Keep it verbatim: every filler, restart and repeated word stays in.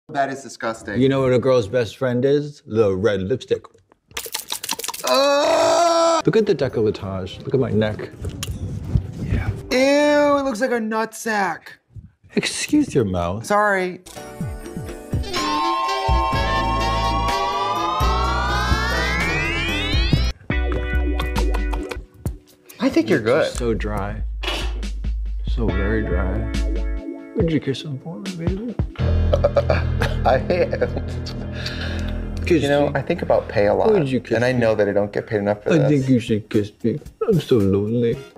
That is disgusting. You know what a girl's best friend is? The red lipstick. Oh! Look at the décolletage. Look at my neck. Yeah. Ew, it looks like a nutsack. Excuse your mouth. Sorry. I think you're good. So dry. So very dry. Would you kiss him for me, baby? I am. Kiss You know, me. I think about pay a lot. Would you kiss and I me? know that I don't get paid enough for I this. think you should kiss me. I'm so lonely.